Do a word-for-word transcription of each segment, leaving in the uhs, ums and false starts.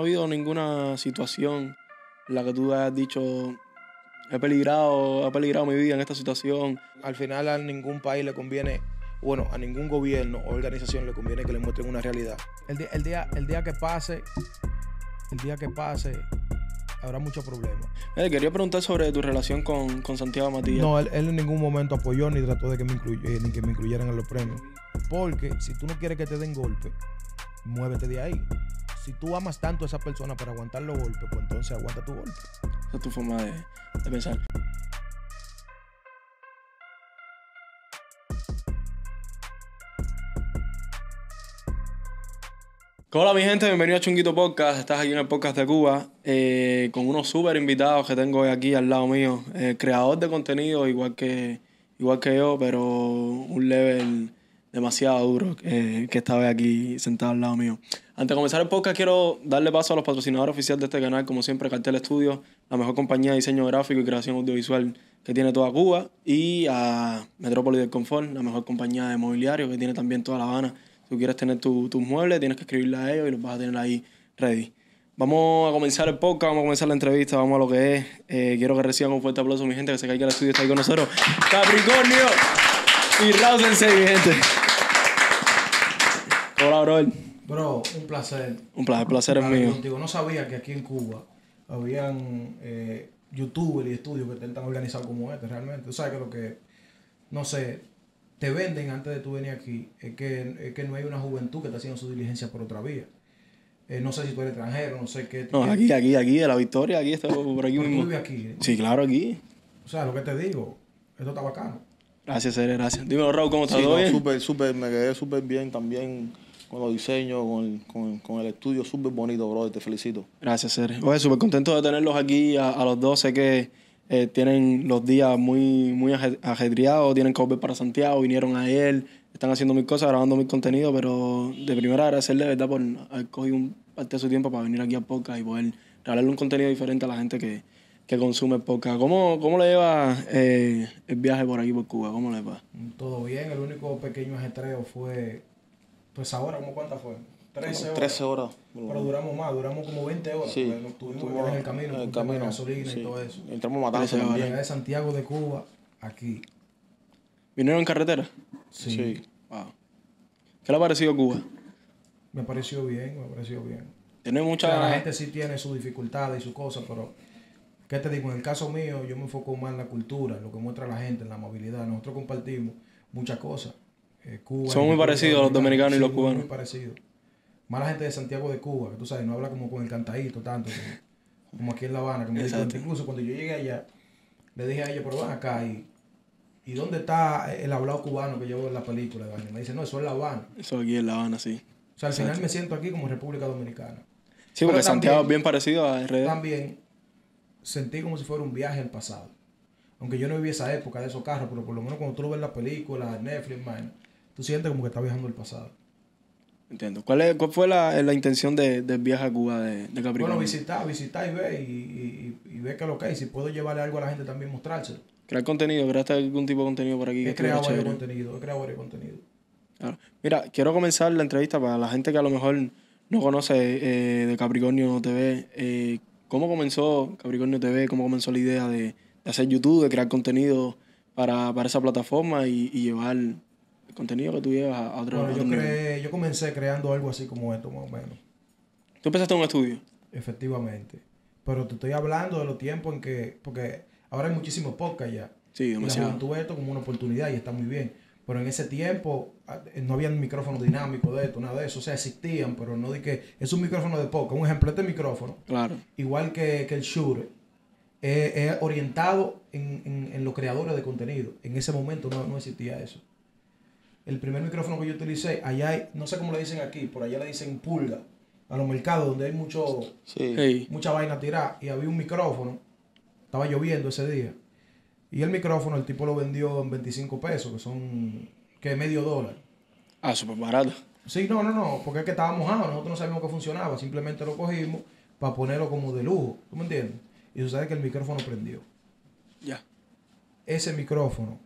habido ninguna situación en la que tú hayas dicho he peligrado, he peligrado mi vida en esta situación? Al final a ningún país le conviene, bueno, a ningún gobierno o organización le conviene que le muestren una realidad. El día, el día, el día que pase, el día que pase, habrá muchos problemas. Eh, quería preguntar sobre tu relación con, con Santiago Matías. No, él, él en ningún momento apoyó ni trató de que me, incluy, eh, ni que me incluyeran en los premios. Porque si tú no quieres que te den golpe, muévete de ahí. Si tú amas tanto a esa persona para aguantar los golpes, pues entonces aguanta tu golpe. Esa es tu forma de, de pensar. Hola mi gente, bienvenido a Chunguito Podcast. Estás aquí en el podcast de Cuba eh, con unos súper invitados que tengo hoy aquí al lado mío. Eh, creador de contenido igual que, igual que yo, pero un level demasiado duro eh, que esta vez aquí sentado al lado mío. Antes de comenzar el podcast quiero darle paso a los patrocinadores oficiales de este canal, como siempre Cartel Studio, la mejor compañía de diseño gráfico y creación audiovisual que tiene toda Cuba, y a Metrópolis del Confort, la mejor compañía de mobiliario que tiene también toda La Habana. Si tú quieres tener tus tu muebles, tienes que escribirle a ellos y los vas a tener ahí ready. Vamos a comenzar el podcast, vamos a comenzar la entrevista, vamos a lo que es. Eh, quiero que reciban un fuerte aplauso, mi gente, que se caiga el estudio, está ahí con nosotros. Capricornio y Raúl Sensei, mi gente. Hola, brother. Bro, un placer. Un placer, el placer es mío. Contigo. No sabía que aquí en Cuba habían eh, youtubers y estudios que están tan organizados como este, realmente. Tú sabes que lo que, no sé, te venden antes de tú venir aquí es que, es que no hay una juventud que está haciendo su diligencia por otra vía. Eh, no sé si tú eres extranjero, no sé qué. No, qué, aquí, aquí, aquí, de la Victoria, aquí, está por aquí pero mismo. tú vives aquí, ¿eh? Sí, claro, aquí. O sea, lo que te digo, esto está bacano. Gracias, Sere, gracias. Dímelo, Raúl, ¿cómo estás? Sí, ¿Todo no, bien? súper, súper, me quedé súper bien también con los diseños, con el, con, con el estudio, súper bonito, brother, te felicito. Gracias, Sere. Oye, súper contento de tenerlos aquí a, a los dos. Sé que eh, tienen los días muy, muy aje- ajetreados, tienen que volver para Santiago, vinieron ayer, están haciendo mil cosas, grabando mil contenidos, pero de primera agradecerle, ¿verdad?, por haber cogido un parte de su tiempo para venir aquí al podcast y poder regalarle un contenido diferente a la gente que, que consume el podcast. ¿Cómo, cómo le lleva eh, el viaje por aquí, por Cuba? ¿Cómo le va? Todo bien, el único pequeño ajetreo fue, pues ahora, ¿cómo cuántas fue? trece horas. trece horas. Pero duramos más, duramos como veinte horas. Sí. Porque nos tuvimos que quedar en el camino, en el con tema de camino, gasolina sí. y todo eso. Entramos matando trece horas. también. Llegué de Santiago de Cuba, aquí. ¿Vinieron en carretera? Sí. Sí. Wow. ¿Qué le ha parecido Cuba? Me pareció bien, me pareció bien. Tiene O mucha... sea, la gente sí tiene sus dificultades y sus cosas, pero ¿qué te digo? En el caso mío, yo me enfoco más en la cultura, en lo que muestra la gente, en la amabilidad. Nosotros compartimos muchas cosas. Eh, Cuba, Son muy parecidos los dominicanos y sí, los muy, cubanos. Muy parecidos. Más la gente de Santiago de Cuba, que tú sabes, no habla como con el cantadito tanto, como, como aquí en La Habana. Que me di cuenta. Incluso cuando yo llegué allá, le dije a ellos, pero van acá y... ¿Y dónde está el hablado cubano que llevo en la película? Me dice, no, eso es La Habana. Eso aquí en La Habana, sí. O sea, al Exacto. final me siento aquí como República Dominicana. Sí, porque Pero Santiago es también- bien parecido a R D. También sentí como si fuera un viaje al pasado. Aunque yo no viví esa época de esos carros, pero por lo menos cuando tú lo ves en la película, Netflix, man, tú sientes como que estás viajando al pasado. Entiendo. ¿Cuál, es, cuál fue la, la intención de, del viaje a Cuba de, de Capricornio? Bueno, visitar, visitar y ver, y, y, y, y ver qué es lo que hay. Si puedo llevarle algo a la gente también, mostrárselo. Crear contenido, creaste algún tipo de contenido por aquí. que He creado estuviera varios chévere? contenidos, he creado varios contenidos. Claro. Mira, quiero comenzar la entrevista para la gente que a lo mejor no conoce eh, de Capricornio T V. Eh, ¿Cómo comenzó Capricornio T V? ¿Cómo comenzó la idea de, de hacer YouTube, de crear contenido para, para esa plataforma y, y llevar el contenido que tú llevas a, a otro, Bueno, a yo, otro nivel? creé, yo comencé creando algo así como esto, más o menos. ¿Tú empezaste en un estudio? Efectivamente. Pero te estoy hablando de los tiempos en que... Porque ahora hay muchísimos podcasts ya. Sí, Y la demasiado. juventud ve esto como una oportunidad y está muy bien. Pero en ese tiempo ah, no había micrófonos dinámicos de esto, nada de eso. O sea, existían, pero no di que es un micrófono de podcast. Un ejemplo, este micrófono, Claro. igual que, que el Shure, es, es orientado en, en, en los creadores de contenido. En ese momento no, no existía eso. El primer micrófono que yo utilicé, allá hay, no sé cómo le dicen aquí, por allá le dicen pulga. A los mercados donde hay mucho, Sí. Hey. mucha vaina tirada. Y había un micrófono. Estaba lloviendo ese día. Y el micrófono, el tipo lo vendió en veinticinco pesos, que son, que medio dólar. Ah, súper barato. Sí, no, no, no, porque es que estaba mojado, nosotros no sabíamos que funcionaba, simplemente lo cogimos para ponerlo como de lujo, ¿tú me entiendes? Y sucede que el micrófono prendió. Ya. Ese micrófono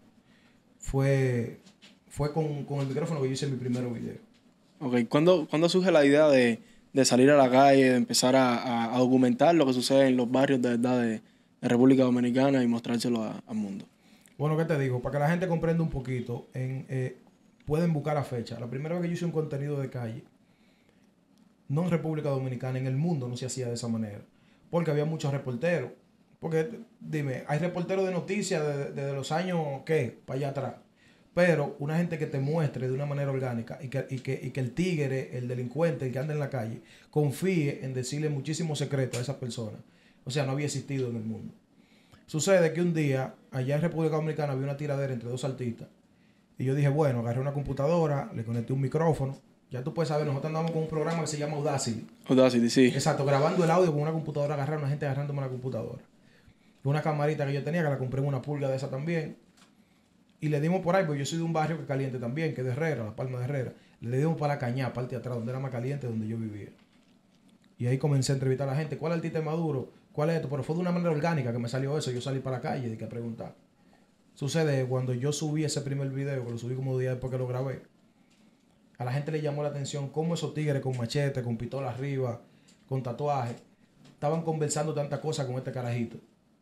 fue, fue con, con el micrófono que yo hice en mi primer video. Ok, ¿cuándo, ¿cuándo surge la idea de, de salir a la calle, de empezar a, a, a documentar lo que sucede en los barrios de verdad de, de República Dominicana y mostrárselo a- al mundo. Bueno, ¿qué te digo? Para que la gente comprenda un poquito, en, eh, pueden buscar la fecha. La primera vez que yo hice un contenido de calle, no en República Dominicana, en el mundo no se hacía de esa manera. Porque había muchos reporteros. Porque, dime, hay reporteros de noticias desde de, de los años, ¿qué? Para allá atrás. Pero una gente que te muestre de una manera orgánica y que, y que, y que el tigre, el delincuente, el que anda en la calle, confíe en decirle muchísimos secretos a esas personas. O sea, no había existido en el mundo. Sucede que un día, allá en República Dominicana, había una tiradera entre dos artistas. Y yo dije, bueno, agarré una computadora, le conecté un micrófono. Ya tú puedes saber, nosotros andamos con un programa que se llama Audacity. Audacity, sí. Exacto, grabando el audio con una computadora agarrada, una gente agarrándome la computadora. Una camarita que yo tenía, que la compré en una pulga de esa también. Y le dimos por ahí, porque yo soy de un barrio que es caliente también, que es de Herrera, La Palma de Herrera. Le dimos para la Cañá, parte de atrás, donde era más caliente, donde yo vivía. Y ahí comencé a entrevistar a la gente. ¿Cuál artista es Maduro? ¿Cuál es esto? Pero fue de una manera orgánica que me salió eso. Yo salí para la calle y que a preguntar. Sucede cuando yo subí ese primer video, que lo subí como días después que lo grabé, a la gente le llamó la atención cómo esos tigres con machete, con pistola arriba, con tatuajes, estaban conversando tantas cosas con este carajito.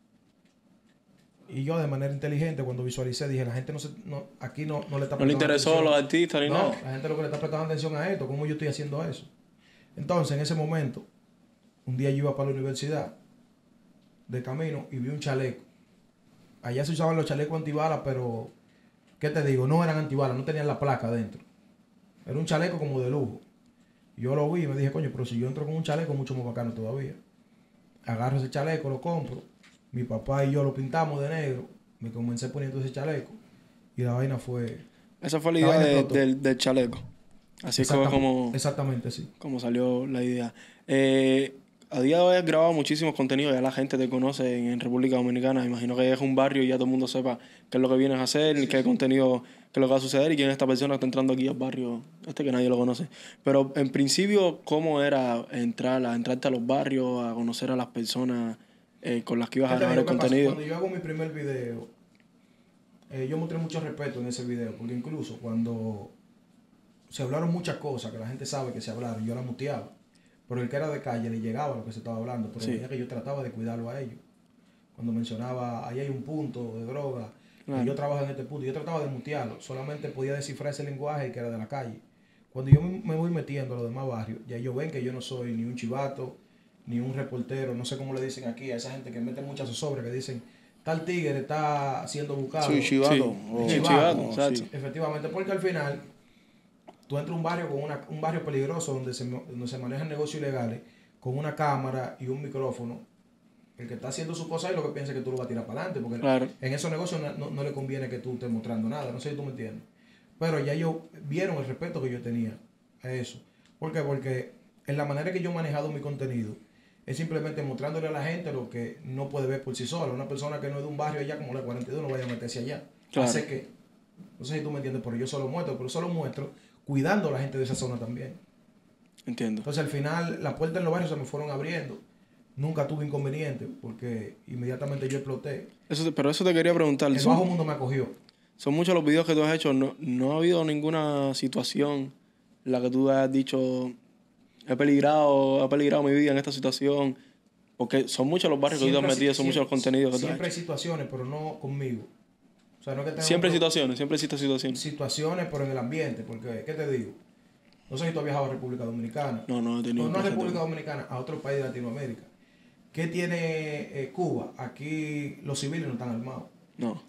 Y yo de manera inteligente cuando visualicé dije, la gente no se, no, aquí no, no le está No le interesó atención. a los artistas ni No, nada. la gente lo que le está prestando atención a esto, cómo yo estoy haciendo eso. Entonces, en ese momento, un día yo iba para la universidad, de camino, y vi un chaleco. Allá se usaban los chalecos antibalas, pero, ¿qué te digo? No eran antibalas, no tenían la placa dentro. Era un chaleco como de lujo. Yo lo vi y me dije, coño, pero si yo entro con un chaleco, mucho más bacano todavía. Agarro ese chaleco, lo compro. Mi papá y yo lo pintamos de negro. Me comencé poniendo ese chaleco. Y la vaina fue... Esa fue la La idea vaina de- explotó. del, del chaleco. Así fue Exactamente, como, exactamente, sí. como salió la idea. Eh, a día de hoy has grabado muchísimos contenidos, ya la gente te conoce en, en República Dominicana. Imagino que es un barrio y ya todo el mundo sepa qué es lo que vienes a hacer, Sí, qué sí. contenido, qué es lo que va a suceder y quién es esta persona que está entrando aquí al barrio, este que nadie lo conoce. Pero en principio, ¿cómo era entrar a entrarte a los barrios, a conocer a las personas eh, con las que ibas ¿Qué a te grabar digo? el ¿Qué pasa? contenido? Cuando yo hago mi primer video, eh, yo mostré mucho respeto en ese video, porque incluso cuando se hablaron muchas cosas que la gente sabe que se hablaron, yo las muteaba. Pero el que era de calle le llegaba lo que se estaba hablando, pero Sí. veía que yo trataba de cuidarlo a ellos. Cuando mencionaba, ahí hay un punto de droga, Claro. y yo trabajo en este punto, yo trataba de mutearlo, solamente podía descifrar ese lenguaje que era de la calle. Cuando yo me me voy metiendo a los demás barrios, ya ellos ven que yo no soy ni un chivato, ni un reportero, no sé cómo le dicen aquí a esa gente que mete muchas zozobras, que dicen, tal tigre está siendo buscado. Sí, chivato. Sí, o- sí, Chivato, chivato, o- exacto. sí. Efectivamente, porque al final tú entras a un barrio con una, un barrio peligroso donde se, donde se manejan negocios ilegales, con una cámara y un micrófono. El que está haciendo su cosa es lo que piensa que tú lo vas a tirar para adelante, porque Claro. en esos negocios no, no- no le conviene que tú estés mostrando nada, no sé si tú me entiendes. Pero ya ellos vieron el respeto que yo tenía a eso. ¿Por qué? Porque en la manera que yo he manejado mi contenido es simplemente mostrándole a la gente lo que no puede ver por sí sola. Una persona que no es de un barrio allá como la cuarenta y dos no vaya a meterse allá. Claro. Hace que, no sé si tú me entiendes, pero yo solo muestro, pero solo muestro cuidando a la gente de esa zona también. Entiendo. Entonces al final las puertas en los barrios se me fueron abriendo. Nunca tuve inconveniente porque inmediatamente yo exploté. Eso, te- pero eso te quería preguntar. El ¿Son, bajo mundo me acogió. son muchos los videos que tú has hecho? No, no ha habido ninguna situación en la que tú hayas dicho, he peligrado, he peligrado mi vida en esta situación. Porque son muchos los barrios que tú te has Siempre- metido, son muchos los contenidos que tú has Siempre hay hecho. situaciones, pero no conmigo. O sea, no es que tenga Siempre hay otro- situaciones, siempre existen situaciones. situaciones, pero en el ambiente. Porque, ¿qué te digo? No sé si tú has viajado a República Dominicana. No, no he tenido No, no a placer República de- Dominicana, a otro país de Latinoamérica. ¿Qué tiene eh, Cuba? Aquí los civiles no están armados. No.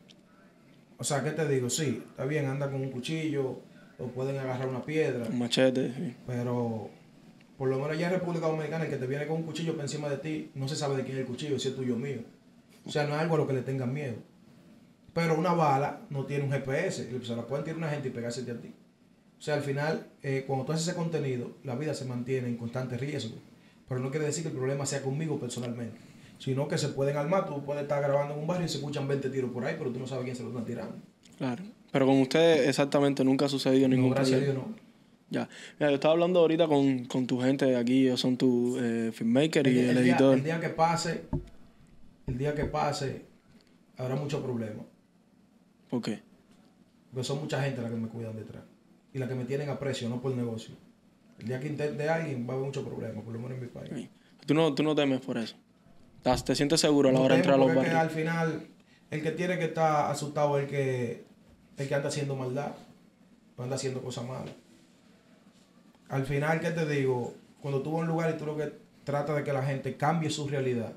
O sea, ¿qué te digo? Sí, está bien, anda con un cuchillo o pueden agarrar una piedra, Un machete, sí. pero por lo menos allá en República Dominicana el que te viene con un cuchillo por encima de ti no se sabe de quién es el cuchillo, si es tuyo o mío. O sea, no es algo a lo que le tengan miedo. Pero una bala no tiene un G P S, se la pueden tirar una gente y pegarse a ti. O sea, al final, eh, cuando tú haces ese contenido, la vida se mantiene en constante riesgo. Pero no quiere decir que el problema sea conmigo personalmente, sino que se pueden armar. Tú puedes estar grabando en un barrio y se escuchan veinte tiros por ahí, pero tú no sabes quién se lo están tirando. Claro. Pero con ustedes exactamente nunca ha sucedido No, ningún gracias a problema. Dios, no. Ya. Mira, yo estaba hablando ahorita con, con tu gente de aquí, ellos son tu eh, filmmaker y El, el, el día, editor. el día que pase, el día que pase, habrá muchos problemas. ¿Por qué? Porque son mucha gente la que me cuidan detrás. Y la que me tienen a precio, no por negocio. El día que intente alguien va a haber muchos problemas, por lo menos en mi país. Sí. ¿Tú, no, ¿Tú no temes por eso? ¿Te, te sientes seguro a la No hora de temo entrar a los porque es que barrios? al final, el que tiene que estar asustado es el que, el que anda haciendo maldad, no anda haciendo cosas malas. Al final, ¿qué te digo? Cuando tú vas a un lugar y tú lo que tratas de que la gente cambie su realidad,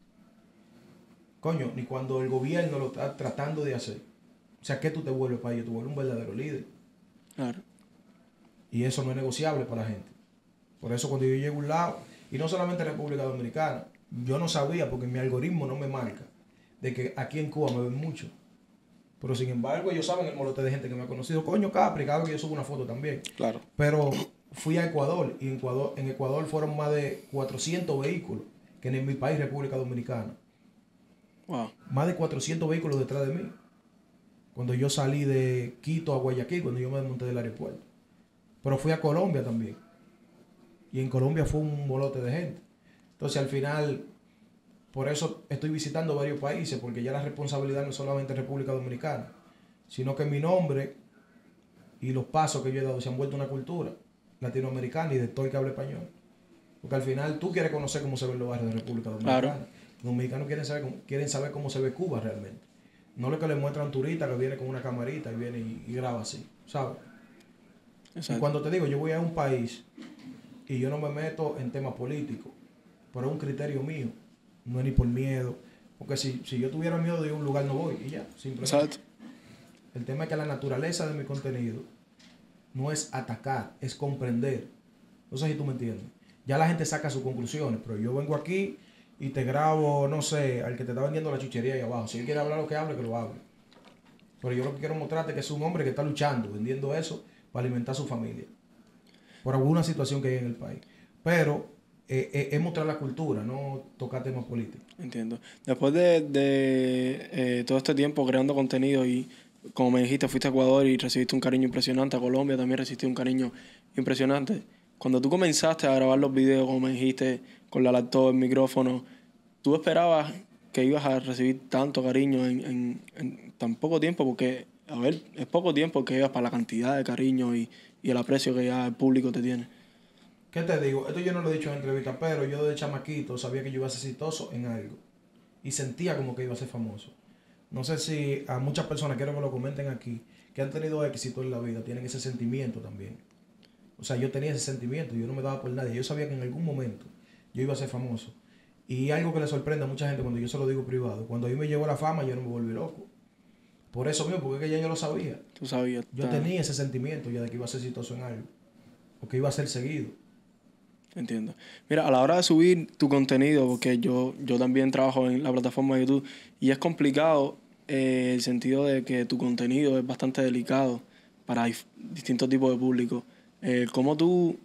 coño, ni cuando el gobierno lo está tratando de hacer. O sea, ¿qué tú te vuelves para ellos? Tú vuelves un verdadero líder. Claro. Y eso no es negociable para la gente. Por eso cuando yo llego a un lado, y no solamente en República Dominicana, yo no sabía porque mi algoritmo no me marca de que aquí en Cuba me ven mucho. Pero sin embargo, ellos saben el molote de gente que me ha conocido. Coño, Capri, cada vez que yo subo una foto también. Claro. Pero fui a Ecuador y en Ecuador, en Ecuador fueron más de cuatrocientos vehículos que en mi país, República Dominicana. Wow. Más de cuatrocientos vehículos detrás de mí. Cuando yo salí de Quito a Guayaquil, cuando yo me desmonté del aeropuerto. Pero fui a Colombia también. Y en Colombia fue un molote de gente. Entonces al final, por eso estoy visitando varios países, porque ya la responsabilidad no es solamente República Dominicana, sino que mi nombre y los pasos que yo he dado se han vuelto una cultura latinoamericana y de todo el que habla español. Porque al final tú quieres conocer cómo se ven los barrios de República Dominicana. Claro. Los dominicanos quieren saber, cómo, quieren saber cómo se ve Cuba realmente. No lo que le muestran a un turista que viene con una camarita y viene y, y graba así, ¿sabes? Exacto. Y cuando te digo, yo voy a un país y yo no me meto en temas políticos, pero es un criterio mío, no es ni por miedo, porque si, si yo tuviera miedo de ir a un lugar no voy y ya, simplemente. Exacto. El tema es que la naturaleza de mi contenido no es atacar, es comprender. No sé si tú me entiendes. Ya la gente saca sus conclusiones, pero yo vengo aquí y te grabo, no sé, al que te está vendiendo la chuchería ahí abajo. Si él quiere hablar lo que hable, que lo hable. Pero yo lo que quiero mostrarte es que es un hombre que está luchando, vendiendo eso para alimentar a su familia. Por alguna situación que hay en el país. Pero eh, eh, es mostrar la cultura, no tocar temas políticos. Entiendo. Después de, de eh, todo este tiempo creando contenido y, como me dijiste, fuiste a Ecuador y recibiste un cariño impresionante, a Colombia también recibiste un cariño impresionante. Cuando tú comenzaste a grabar los videos, como me dijiste, con la laptop, el micrófono, ¿tú esperabas que ibas a recibir tanto cariño en, en, en tan poco tiempo? Porque, a ver, es poco tiempo que ibas para la cantidad de cariño y, y el aprecio que ya el público te tiene. ¿Qué te digo? Esto yo no lo he dicho en entrevista, pero yo de chamaquito sabía que yo iba a ser exitoso en algo. Y sentía como que iba a ser famoso. No sé si a muchas personas, quiero que lo comenten aquí, que han tenido éxito en la vida, tienen ese sentimiento también. O sea, yo tenía ese sentimiento, yo no me daba por nadie. Yo sabía que en algún momento yo iba a ser famoso. Y algo que le sorprende a mucha gente cuando yo se lo digo privado, cuando a mí me llegó la fama, yo no me volví loco. Por eso mismo, porque es que ya yo lo sabía. Tú sabías. Yo ta- tenía ese sentimiento ya de que iba a ser exitoso en algo. O que iba a ser seguido. Entiendo. Mira, a la hora de subir tu contenido, porque yo, yo también trabajo en la plataforma de YouTube, y es complicado eh, el sentido de que tu contenido es bastante delicado para dif- distintos tipos de público. Eh, ¿Cómo tú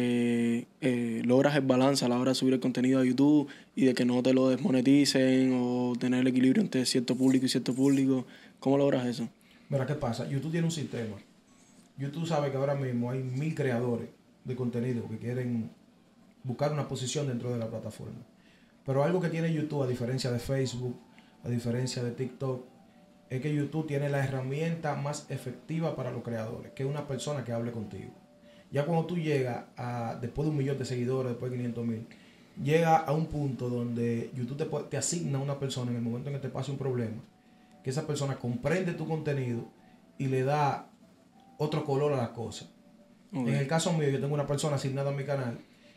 eh, eh, logras el balance a la hora de subir el contenido a YouTube y de que no te lo desmoneticen o tener el equilibrio entre cierto público y cierto público? ¿Cómo logras eso? Mira, ¿qué pasa? YouTube tiene un sistema. YouTube sabe que ahora mismo hay mil creadores de contenido que quieren buscar una posición dentro de la plataforma. Pero algo que tiene YouTube, a diferencia de Facebook, a diferencia de TikTok, es que YouTube tiene la herramienta más efectiva para los creadores, que es una persona que hable contigo. Ya cuando tú llegas a, después de un millón de seguidores, después de quinientos mil, llega a un punto donde YouTube te, te asigna a una persona en el momento en que te pase un problema, que esa persona comprende tu contenido y le da otro color a las cosas. Okay. En el caso mío, yo tengo una persona asignada a mi canal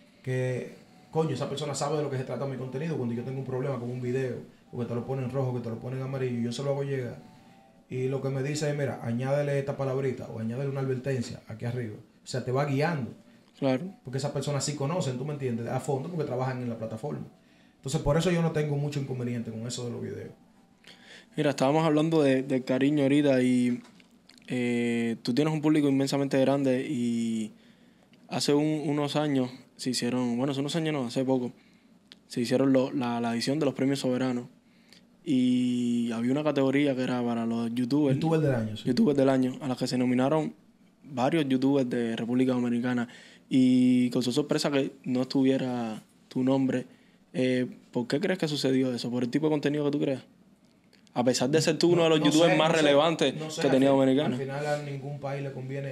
que, coño, esa persona sabe de lo que se trata mi contenido. Cuando yo tengo un problema con un video, o que te lo ponen rojo, que te lo ponen amarillo, yo se lo hago llegar. Y lo que me dice es, mira, añádele esta palabrita o añádele una advertencia aquí arriba. O sea, te va guiando. Claro. Porque esas personas sí conocen, tú me entiendes, a fondo, porque trabajan en la plataforma. Entonces, por eso yo no tengo mucho inconveniente con eso de los videos. Mira, estábamos hablando de, de cariño ahorita y eh, tú tienes un público inmensamente grande y hace un, unos años se hicieron, bueno, hace unos años no, hace poco, se hicieron lo, la, la edición de los premios soberanos y había una categoría que era para los youtubers. YouTuber del año, sí. Youtubers del año, a los que se nominaron varios youtubers de República Dominicana y con su sorpresa que no estuviera tu nombre. Eh, ¿Por qué crees que sucedió eso? ¿Por el tipo de contenido que tú creas? A pesar de ser tú uno de los No youtubers sé, más no sé, relevantes no sé, que al tenía fin- Dominicana. Al final a ningún país le conviene,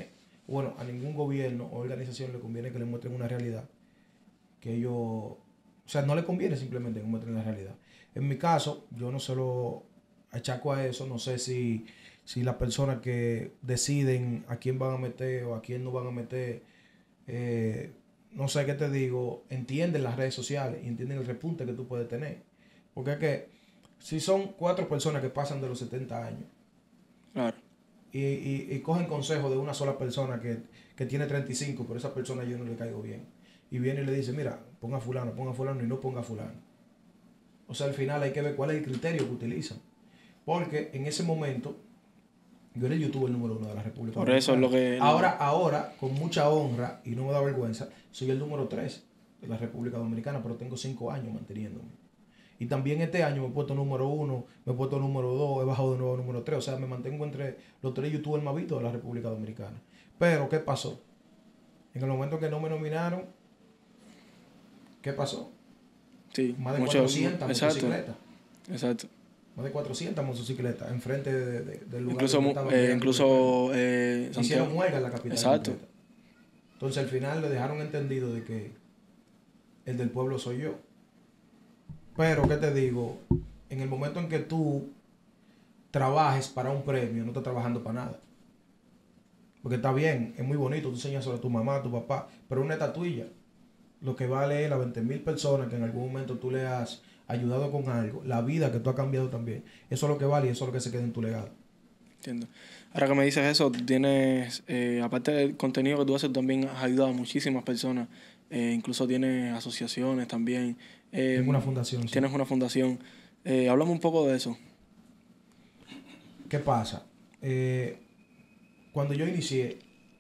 bueno, a ningún gobierno o organización le conviene que le muestren una realidad que ellos, o sea, no le conviene simplemente que muestren la realidad. En mi caso, yo no se lo achaco a eso, no sé si, si las personas que deciden a quién van a meter o a quién no van a meter, eh, no sé qué te digo, entienden las redes sociales y entienden el repunte que tú puedes tener. Porque es que si son cuatro personas que pasan de los setenta años, Claro. y, y, y cogen consejo de una sola persona que, que tiene treinta y cinco, pero esa persona yo no le caigo bien. Y viene y le dice, mira, ponga a fulano, ponga a fulano y no ponga a fulano. O sea, al final hay que ver cuál es el criterio que utilizan. Porque en ese momento, yo era el youtuber número uno de la República Por eso es lo que... Ahora, ahora, con mucha honra, y no me da vergüenza, soy el número tres de la República Dominicana, pero tengo cinco años manteniéndome. Y también este año me he puesto número uno, me he puesto número dos, he bajado de nuevo a número tres. O sea, me mantengo entre los tres youtubers más vistos de la República Dominicana. Pero, ¿qué pasó? En el momento que no me nominaron, ¿qué pasó? Sí, Más de mucho, cuatrocientas exacto, motocicletas. Exacto. Más de cuatrocientas motocicletas enfrente de, de, del lugar Incluso, donde mu- estaban eh, peleando incluso eh, el hicieron Santiago. huelga en la capital. Exacto. completa. Entonces al final le dejaron entendido de que el del pueblo soy yo. Pero, ¿qué te digo? En el momento en que tú trabajes para un premio, no estás trabajando para nada. Porque está bien, es muy bonito, tú enseñas sobre tu mamá, tu papá, pero una estatuilla. Lo que vale es las veinte mil personas que en algún momento tú le has ayudado con algo, la vida que tú has cambiado también. Eso es lo que vale y eso es lo que se queda en tu legado. Entiendo. Ahora que me dices eso, tú tienes, eh, aparte del contenido que tú haces, tú también has ayudado a muchísimas personas. Eh, incluso tienes asociaciones también. Eh, Tengo una fundación. Sí. Tienes una fundación. Eh, háblame un poco de eso. ¿Qué pasa? Eh, cuando yo inicié,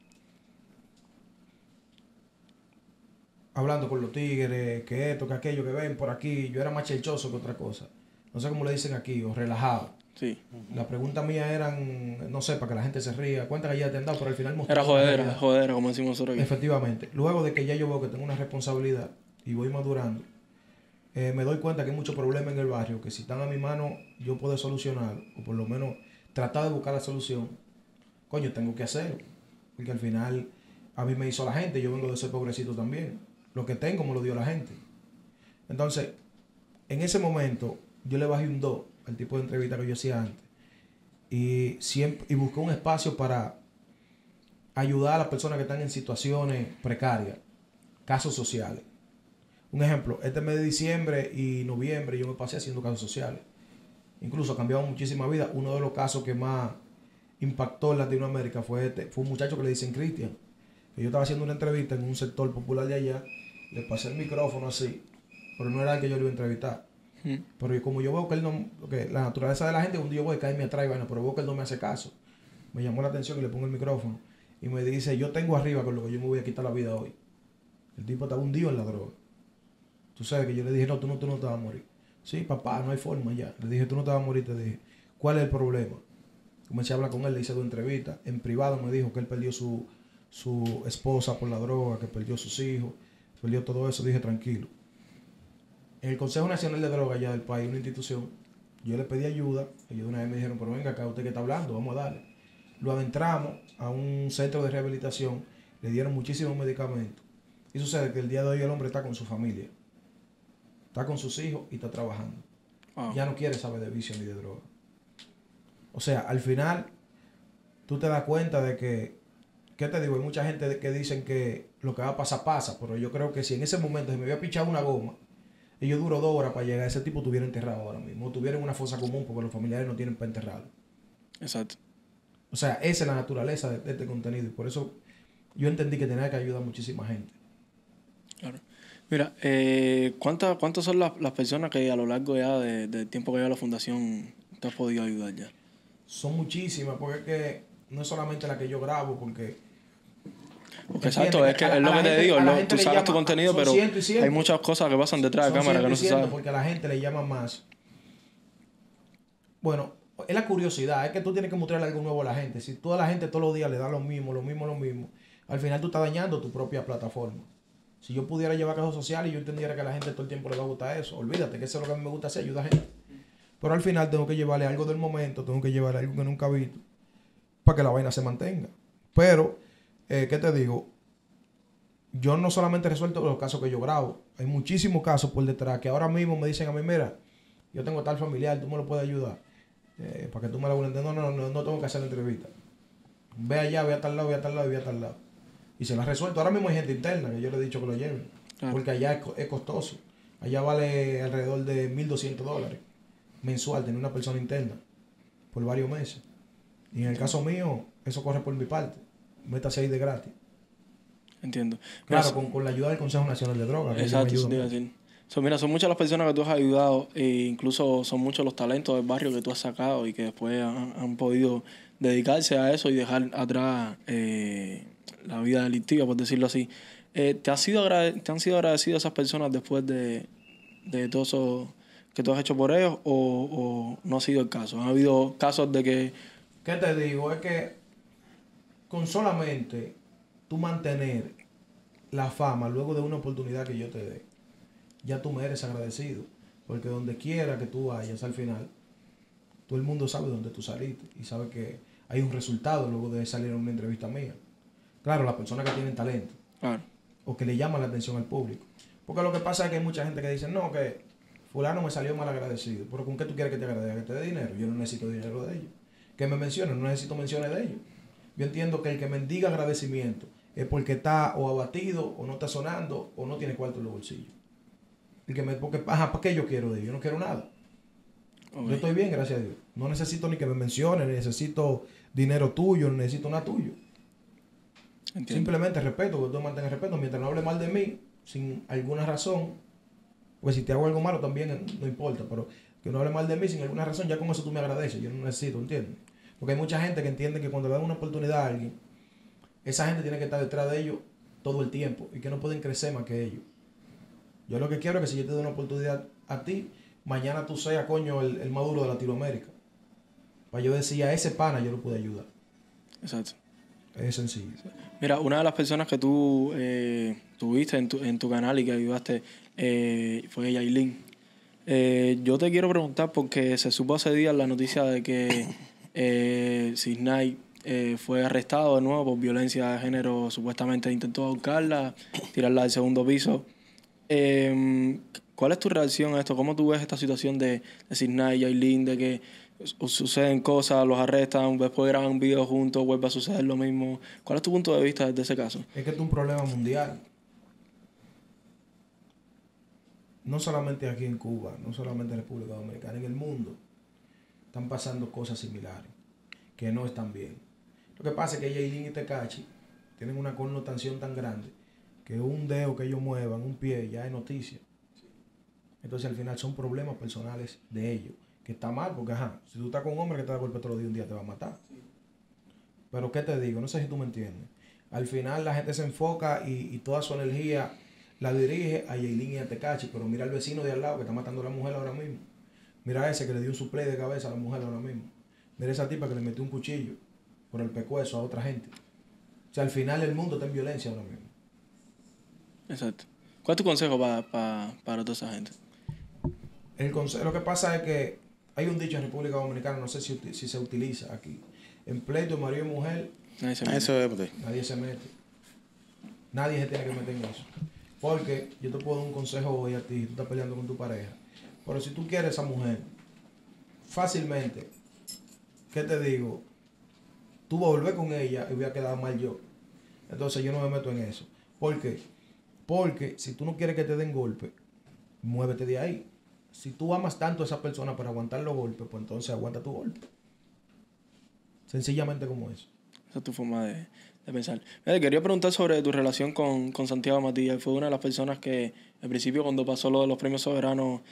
hablando con los tigres, que esto, que aquello, que ven por aquí, yo era más chelchoso que otra cosa. No sé cómo le dicen aquí, o relajado. Sí. Las preguntas mías eran, no sé, para que la gente se ría. Cuenta que ya te han dado, pero al final mostraba Era la jodera, realidad. jodera, como decimos nosotros aquí. Efectivamente. Luego de que ya yo veo que tengo una responsabilidad y voy madurando, eh, me doy cuenta que hay muchos problemas en el barrio que si están a mi mano yo puedo solucionar, o por lo menos tratar de buscar la solución. Coño, tengo que hacerlo. Porque al final a mí me hizo la gente, yo vengo de ser pobrecito también. Lo que tengo me lo dio la gente. Entonces, en ese momento, yo le bajé un dos al tipo de entrevista que yo hacía antes. Y, siempre, y busqué un espacio para ayudar a las personas que están en situaciones precarias, casos sociales. Un ejemplo, este mes de diciembre y noviembre yo me pasé haciendo casos sociales. Incluso cambiaron muchísima vida. Uno de los casos que más impactó en Latinoamérica fue este. Fue un muchacho que le dicen Cristian. Que yo estaba haciendo una entrevista en un sector popular de allá. Le pasé el micrófono así. Pero no era el que yo le iba a entrevistar. Mm. Pero como yo veo que él no... Que la naturaleza de la gente, un día yo voy a caerme atrás y vaina, pero veo que él no me hace caso. Me llamó la atención y le pongo el micrófono. Y me dice, yo tengo arriba con lo que yo me voy a quitar la vida hoy. El tipo estaba hundido en la droga. Tú sabes que yo le dije, no, tú no, tú no te vas a morir. Sí, papá, no hay forma ya. Le dije, tú no te vas a morir. Te dije, ¿cuál es el problema? Comencé a hablar con él, le hice dos entrevistas. En privado me dijo que él perdió su, su esposa por la droga, que perdió sus hijos, perdió todo eso. Dije, tranquilo. En el Consejo Nacional de Drogas ya del país, una institución, yo le pedí ayuda. Ellos una vez me dijeron, pero venga acá, usted que está hablando, vamos a darle. Lo adentramos a un centro de rehabilitación, le dieron muchísimos medicamentos. Y sucede que el día de hoy el hombre está con su familia. Está con sus hijos y está trabajando. Wow. Ya no quiere saber de vicio ni de droga. O sea, al final, tú te das cuenta de que, ¿qué te digo? Hay mucha gente que dicen que lo que va a pasar, pasa. Pero yo creo que si en ese momento se me había pichado una goma y yo duro dos horas para llegar, ese tipo estuviera enterrado ahora mismo. O estuviera en una fosa común porque los familiares no tienen para enterrarlo. Exacto. O sea, esa es la naturaleza de, de este contenido. Y por eso yo entendí que tenía que ayudar a muchísima gente. Claro. Mira, eh, ¿cuántas cuántas son las, las personas que a lo largo ya de- del tiempo que lleva la fundación te has podido ayudar ya? Son muchísimas, porque es que no es solamente la que yo grabo, porque... Porque ¿entiendes? exacto, es que A la- es lo a la que te gente- digo, a la lo- gente tú le sacas tu llama- contenido, son pero ciento y ciento. hay muchas cosas que pasan detrás de Son cámara que no se ciento y ciento, saben. porque a la gente le llama más. Bueno, es la curiosidad, es que tú tienes que mostrarle algo nuevo a la gente. Si toda la gente todos los días le da lo mismo, lo mismo, lo mismo, al final tú estás dañando tu propia plataforma. Si yo pudiera llevar casos sociales y yo entendiera que a la gente todo el tiempo le va a gustar eso, olvídate que eso es lo que a mí me gusta hacer, ayudar a gente. Pero al final tengo que llevarle algo del momento, tengo que llevarle algo que nunca he visto, para que la vaina se mantenga. Pero eh, ¿qué te digo? Yo no solamente resuelto los casos que yo grabo. Hay muchísimos casos por detrás que ahora mismo me dicen a mí, mira, yo tengo tal familiar, tú me lo puedes ayudar. Eh, para que tú me lo hagas. No, no, no, no tengo que hacer la entrevista. Ve allá, ve a tal lado, ve a tal lado, ve a tal lado. Y se la resuelto. Ahora mismo hay gente interna que yo le he dicho que lo lleven. Claro. Porque allá es, es costoso. Allá vale alrededor de mil doscientos dólares mensual tener una persona interna por varios meses. Y en el caso mío, eso corre por mi parte. Métase ahí de gratis. Entiendo. Claro, mira, con, con la ayuda del Consejo Nacional de Drogas. Exacto, eso te iba a decir. So, mira, son muchas las personas que tú has ayudado e incluso son muchos los talentos del barrio que tú has sacado y que después han, han podido dedicarse a eso y dejar atrás eh, la vida delictiva, por decirlo así. Eh, ¿te, has sido agrade- ¿Te han sido agradecidas esas personas después de, de todo eso que tú has hecho por ellos o, o no ha sido el caso? ¿Han habido casos de que...? ¿Qué te digo? Es que con solamente tú mantener la fama luego de una oportunidad que yo te dé, ya tú me eres agradecido. Porque donde quiera que tú vayas al final, todo el mundo sabe dónde tú saliste y sabe que hay un resultado luego de salir en una entrevista mía. Claro, las personas que tienen talento. Claro. O que le llaman la atención al público. Porque lo que pasa es que hay mucha gente que dice, no, que fulano me salió mal agradecido. Pero ¿con qué tú quieres que te agradezca? ¿Que te dé dinero? Yo no necesito dinero de ellos. Que me mencionen, no necesito menciones de ellos. Yo entiendo que el que me diga agradecimiento es porque está o abatido, o no está sonando, o no tiene cuarto en los bolsillos. El que me, porque, ajá, ¿para qué yo quiero de ellos? Yo no quiero nada. Okay. Yo estoy bien, gracias a Dios. No necesito ni que me mencionen, ni necesito dinero tuyo, ni necesito nada tuyo. Entiendo. Simplemente respeto, que tú mantengas respeto. Mientras no hable mal de mí, sin alguna razón, pues si te hago algo malo también no importa, pero que no hable mal de mí sin alguna razón, ya con eso tú me agradeces. Yo no necesito, ¿entiendes? Porque hay mucha gente que entiende que cuando le dan una oportunidad a alguien, esa gente tiene que estar detrás de ellos todo el tiempo y que no pueden crecer más que ellos. Yo lo que quiero es que si yo te doy una oportunidad a ti, mañana tú seas, coño, el, el maduro de Latinoamérica. Para yo decir, a ese pana yo lo pude ayudar. Exacto. Es sencillo. Mira, una de las personas que tú eh, tuviste en tu, en tu canal y que ayudaste eh, fue Yailin. Eh, yo te quiero preguntar porque se supo hace días la noticia de que eh, Cisnay eh, fue arrestado de nuevo por violencia de género. Supuestamente intentó ahorcarla, tirarla del segundo piso. Eh, ¿Cuál es tu reacción a esto? ¿Cómo tú ves esta situación de, de Cisnay y Yailin, de que suceden cosas, los arrestan, después graban videos juntos, vuelve a suceder lo mismo? ¿Cuál es tu punto de vista de ese caso? Es que esto es un problema mundial. No solamente aquí en Cuba, no solamente en República Dominicana, en el mundo están pasando cosas similares que no están bien. Lo que pasa es que Yailin y Tekashi tienen una connotación tan grande que un dedo que ellos muevan, un pie, ya es noticia. Entonces al final son problemas personales de ellos, que está mal, porque ajá, si tú estás con un hombre que te da golpe todos los días, un día te va a matar. Pero ¿qué te digo? No sé si tú me entiendes. Al final la gente se enfoca y, y toda su energía la dirige a Yailin y a Tekashi, pero mira al vecino de al lado que está matando a la mujer ahora mismo. Mira a ese que le dio un suplé de cabeza a la mujer ahora mismo. Mira a esa tipa que le metió un cuchillo por el pescuezo a otra gente. O sea, al final el mundo está en violencia ahora mismo. Exacto. ¿Cuál es tu consejo pa, pa, para toda esa gente? El consejo, lo que pasa es que hay un dicho en República Dominicana, no sé si, si se utiliza aquí. En pleito de marido y mujer, nadie se mete. Eso nadie se mete. Nadie se tiene que meter en eso. Porque yo te puedo dar un consejo hoy a ti, tú estás peleando con tu pareja. Pero si tú quieres a esa mujer, fácilmente, ¿qué te digo? Tú vas a volver con ella y voy a quedar mal yo. Entonces yo no me meto en eso. ¿Por qué? Porque si tú no quieres que te den golpe, muévete de ahí. Si tú amas tanto a esa persona para aguantar los golpes, pues entonces aguanta tu golpe. Sencillamente como eso. Esa es tu forma de, de pensar. Mira, te quería preguntar sobre tu relación con, con Santiago Matías. Fue una de las personas que al principio cuando pasó lo de los premios soberanos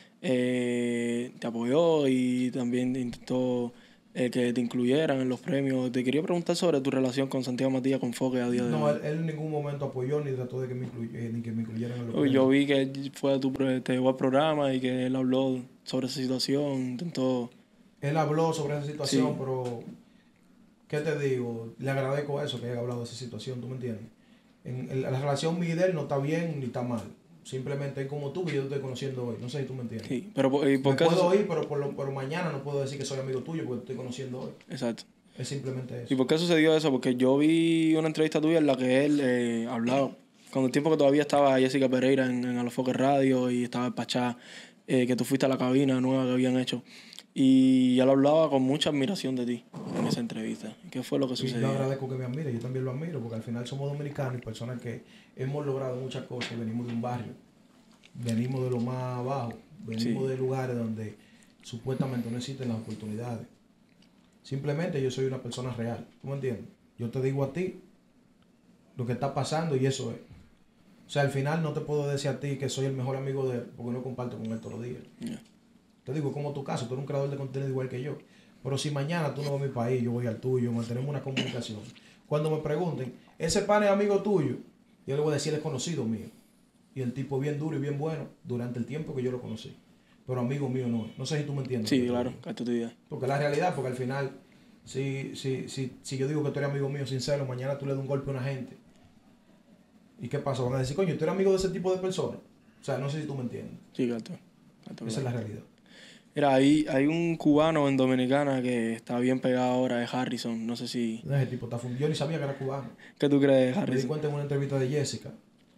eh, te apoyó y también intentó eh, que te incluyeran en los premios. Te quería preguntar sobre tu relación con Santiago Matías con Foque a día de No, hoy. él, él en ningún momento apoyó ni trató de que me, incluy, eh, ni que me incluyeran en los Uy, premios. yo vi que él fue a tu, te llevó al programa y que él habló sobre esa situación, intentó... Él habló sobre esa situación, Sí. pero ¿qué te digo? Le agradezco eso, que haya hablado de esa situación, ¿tú me entiendes? En, en la relación mía y de él no está bien ni está mal. Simplemente es como tú que yo te estoy conociendo hoy. No sé si tú me entiendes. Sí, pero ¿y por Me qué puedo eso- ir, pero por, lo, por mañana no puedo decir que soy amigo tuyo porque te estoy conociendo hoy. Exacto. Es simplemente eso. ¿Y por qué sucedió eso? Porque yo vi una entrevista tuya en la que él eh, hablaba, cuando el tiempo que todavía estaba Jessica Pereira en, en Alofoque Radio y estaba el Pachá, eh, que tú fuiste a la cabina nueva que habían hecho. Y él hablaba con mucha admiración de ti en esa entrevista. ¿Qué fue lo que Y sucedió? yo agradezco que me admire, yo también lo admiro, porque al final somos dominicanos y personas que hemos logrado muchas cosas y venimos de un barrio. Venimos de lo más abajo, venimos Sí. de lugares donde supuestamente no existen las oportunidades. Simplemente yo soy una persona real, ¿tú me entiendes? Yo te digo a ti lo que está pasando y eso es. O sea, al final no te puedo decir a ti que soy el mejor amigo de él porque no comparto con él todos los días. Yeah. Te digo, como tu caso, tú eres un creador de contenido igual que yo. Pero si mañana tú no vas a mi país, yo voy al tuyo, mantenemos una comunicación. Cuando me pregunten, ¿ese pan es amigo tuyo? Yo le voy a decir, es conocido mío. Y el tipo bien duro y bien bueno durante el tiempo que yo lo conocí. Pero amigo mío no es. No sé si tú me entiendes. Sí, claro, capto tu idea. Porque la realidad, porque al final, si, si, si, si yo digo que tú eres amigo mío sincero, mañana tú le das un golpe a una gente. ¿Y qué pasa? Van a decir, coño, tú eres amigo de ese tipo de personas. O sea, no sé si tú me entiendes. Sí, capto. capto Esa es claro. la realidad. Mira, hay, hay un cubano en Dominicana que está bien pegado ahora, es Harrison. No sé si... Ese tipo está fundido. Yo ni sabía que era cubano. ¿Qué tú crees, Me di Harrison? cuenta en una entrevista de Jessica.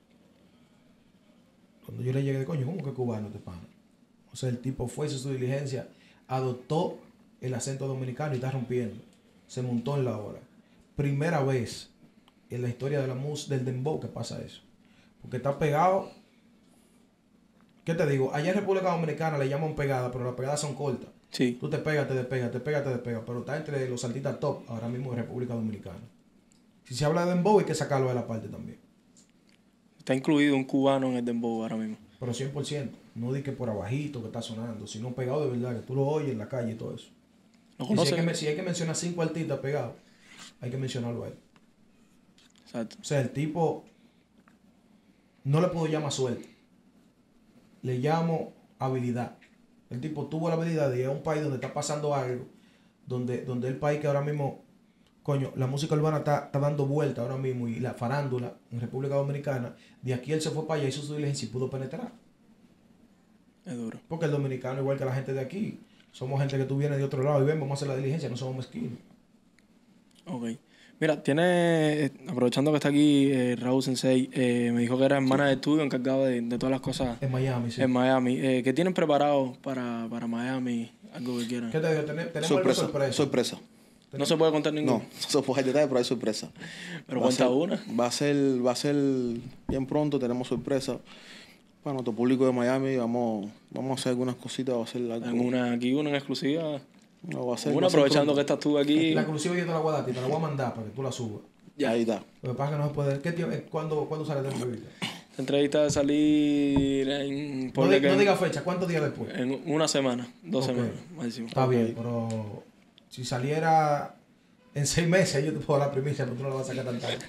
Cuando yo le llegué de coño, ¿cómo que cubano este pana? O sea, el tipo fue, hizo su diligencia, adoptó el acento dominicano y está rompiendo. Se montó en la hora. Primera vez en la historia de la mus del dembow que pasa eso. Porque está pegado. ¿Qué te digo? Allá en República Dominicana le llaman pegada, pero las pegadas son cortas. Sí. Tú te pegas, te despegas, te pegas, te despegas. Pero está entre los artistas top ahora mismo de República Dominicana. Si se habla de dembow hay que sacarlo de la parte también. Está incluido un cubano en el dembow ahora mismo. Pero cien por ciento. No di que por abajito que está sonando, sino pegado de verdad, que tú lo oyes en la calle y todo eso. ¿Lo Y si, hay conoces? que, me- si hay que mencionar cinco artistas pegados, hay que mencionarlo a él. Exacto. O sea, el tipo no le puedo llamar suerte. Le llamo habilidad. El tipo tuvo la habilidad de ir a un país donde está pasando algo, donde, donde el país que ahora mismo, coño, la música urbana está, está dando vuelta ahora mismo y la farándula en República Dominicana, de aquí él se fue para allá, hizo su diligencia y pudo penetrar. Es duro. Porque el dominicano, igual que la gente de aquí, somos gente que tú vienes de otro lado y ven, vamos a hacer la diligencia, no somos mezquinos. Ok. Mira, tiene, eh, aprovechando que está aquí eh, Raúl Sensei, eh, me dijo que era hermana de estudio encargado de, de todas las cosas En Miami, sí. en Miami. Eh, ¿Qué tienen preparado para, para Miami? Algo que quieran. ¿Qué te digo? Ten- tenemos Sorpresa, algo sorpresa. sorpresa. No se puede contar No, ninguno. no se puede detallar, pero hay sorpresa. Pero Va a cuenta ser- una. Va a ser, va a ser bien pronto, tenemos sorpresa. Para nuestro público de Miami, vamos, vamos a hacer algunas cositas, va a ser algo. En una, aquí una en exclusiva. no, va a ser, Una va a ser aprovechando que pronto. estás tú aquí. La exclusiva yo te la voy a dar, a ti, te la voy a mandar para que tú la subas. Ya. Ahí está. Lo que pasa es que no se puede. ¿Qué tiempo, eh, ¿cuándo, ¿Cuándo sale la entrevista? La entrevista va a salir en, No, ponle di- que no en- diga fecha, ¿cuántos días después? en una semana, dos Ok. semanas, máximo. Está bien, pero si saliera en seis meses, yo te puedo dar la primicia, pero tú no la vas a sacar tan tarde.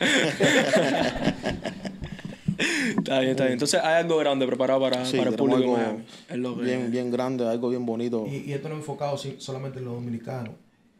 Está bien, está bien. Entonces hay algo grande preparado para, Sí, para el tenemos público de algo Miami. Es lo que... bien, bien grande, algo bien bonito. Y, y esto no es enfocado si- solamente en los dominicanos.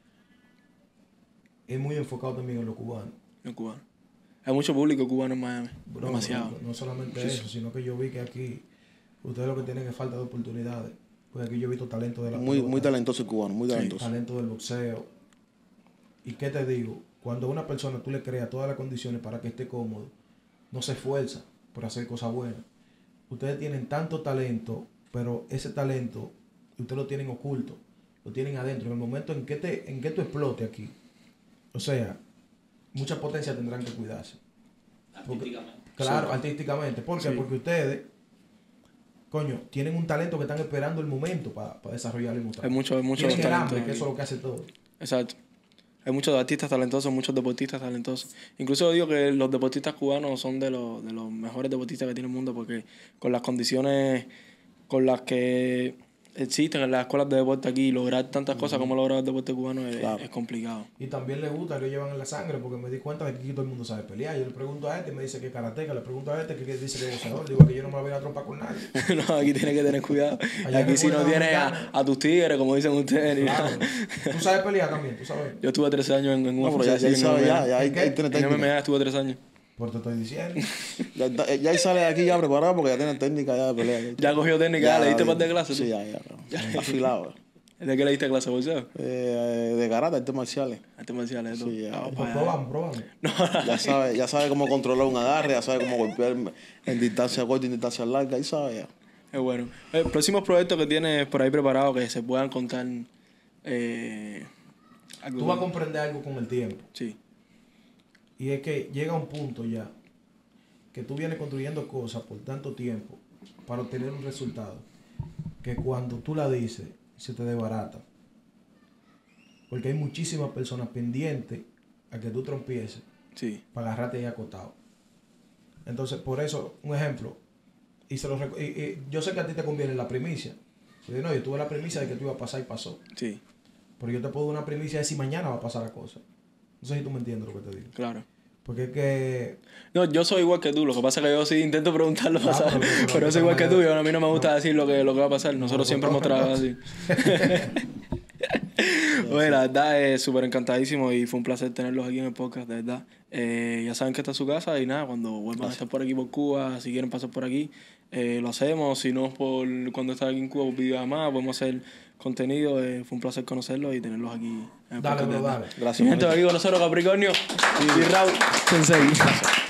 Es muy enfocado también en los cubanos. en Cuba. Hay mucho público cubano en Miami. Bro, Demasiado. No, no solamente eso, sino que yo vi que aquí ustedes lo que tienen es falta de oportunidades. Porque aquí yo he visto talento de la Muy, pelota, muy talentoso el cubano, muy talentoso. talento del boxeo. ¿Y qué te digo? Cuando a una persona tú le creas todas las condiciones para que esté cómodo, no se esfuerza por hacer cosas buenas. Ustedes tienen tanto talento, pero ese talento ustedes lo tienen oculto, lo tienen adentro. En el momento en que, te, en que tú explote aquí, o sea, mucha potencia tendrán que cuidarse. Porque- claro, Sí. artísticamente. ¿Por qué? Sí. Porque ustedes, coño, tienen un talento que están esperando el momento para desarrollarlo y mostrar. Hay mucho- hay mucho Tienen el talento hambre, que aquí. eso es lo que hace todo. Exacto. Hay muchos artistas talentosos, muchos deportistas talentosos. Incluso digo que los deportistas cubanos son de los, de los mejores deportistas que tiene el mundo porque con las condiciones con las que existen en las escuelas de deporte aquí, lograr tantas cosas como lograr el deporte cubano es, Claro. es complicado. Y también les gusta, lo llevan en la sangre, porque me di cuenta de que aquí todo el mundo sabe pelear. Yo le pregunto a este, me dice que es karateca, le pregunto a este que dice que es boxeador. Digo que yo no me voy a trompar con nadie. No, aquí tienes que tener cuidado. Allá en Aquí si no República tienes a, Dominicana. a tus tigres, como dicen ustedes. ni Claro. nada. Tú sabes pelear también, tú sabes. Yo estuve tres años en, en No, un pero ya, ya él sabe, ya, ya, ahí, ¿En qué? ahí tiene En técnica. M M A estuve tres años. Por te estoy diciendo. Ya, ya, ya él sale de aquí ya preparado porque ya tiene técnica ya de pelea. Ya cogió técnica, ya, le diste par de clases. Sí, tú. ya, ya. ya. Afilado. ¿De qué le diste clase de boxeo? Eh, de karate, artes marciales. Artes marciales, todo. Sí, ya. Vamos Pues para allá. probamos, probamos. Ya sabe, ya sabe cómo controlar un agarre, ya sabe cómo golpear en distancia corta y en distancia larga, ahí sabe ya. Es bueno. Eh, próximos proyectos que tienes por ahí preparados que se puedan contar. Eh, algo Tú vas a con- comprender algo con el tiempo. Sí, Y es que llega un punto ya que tú vienes construyendo cosas por tanto tiempo para obtener un resultado que cuando tú la dices se te desbarata. Porque hay muchísimas personas pendientes a que tú trompieces sí, para agarrarte ahí acotado. Entonces, por eso, un ejemplo, y se lo reco- y- y yo sé que a ti te conviene la primicia. Yo digo, no, yo tuve la primicia de que tú ibas a pasar y pasó. sí, Pero yo te puedo dar una primicia de si mañana va a pasar la cosa. No sé si tú me entiendes lo que te digo. claro. Porque es que No, yo soy igual que tú. Lo que pasa es que yo sí intento preguntarlo, Ah, ¿sabes? pero- pero- Pero yo soy igual que pero- tú. Yo, a mí no me gusta decir lo que, lo que va a pasar. Nosotros siempre hemos trabajado así. Oye, la verdad es súper encantadísimo y fue un placer tenerlos aquí en el podcast, de verdad. Eh, ya saben que esta es su casa y nada, cuando vuelvan a estar por aquí por Cuba, si quieren pasar por aquí, eh, lo hacemos. Si no, por cuando están aquí en Cuba, por videollamada, podemos hacer contenido. Eh, fue un placer conocerlos y tenerlos aquí en el Dale, podcast, de bro, verdad. dale. Gracias, Mi gente, manito. aquí con nosotros Capricornio y Raúl Sensei.